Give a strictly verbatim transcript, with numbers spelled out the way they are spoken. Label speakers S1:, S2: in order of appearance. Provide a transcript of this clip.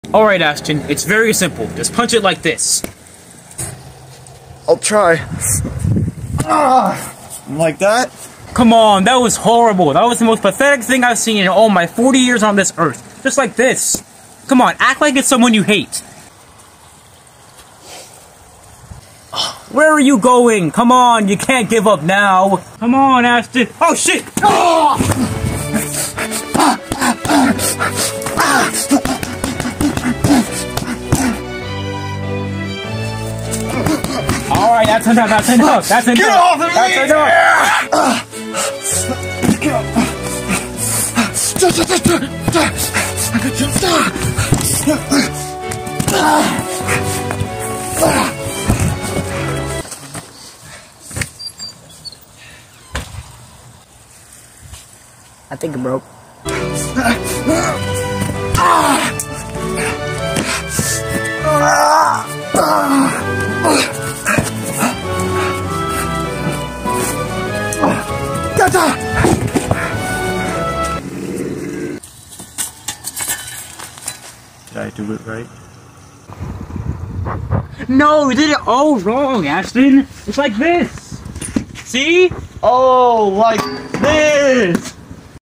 S1: Alright, Ashton, it's very simple. Just punch it like this.
S2: I'll try. Ah, like that?
S1: Come on, that was horrible. That was the most pathetic thing I've seen in all my forty years on this earth. Just like this. Come on, act like it's someone you hate. Where are you going? Come on, you can't give up now. Come on, Ashton. Oh, shit! Oh! Alright, that's enough, that's enough, that's enough.
S2: Get off of me!
S1: That's enough!
S2: Get off.
S3: I think it broke.
S2: Did I do it right?
S1: No, you did it all wrong, Ashton. It's like this. See?
S2: Oh, like this!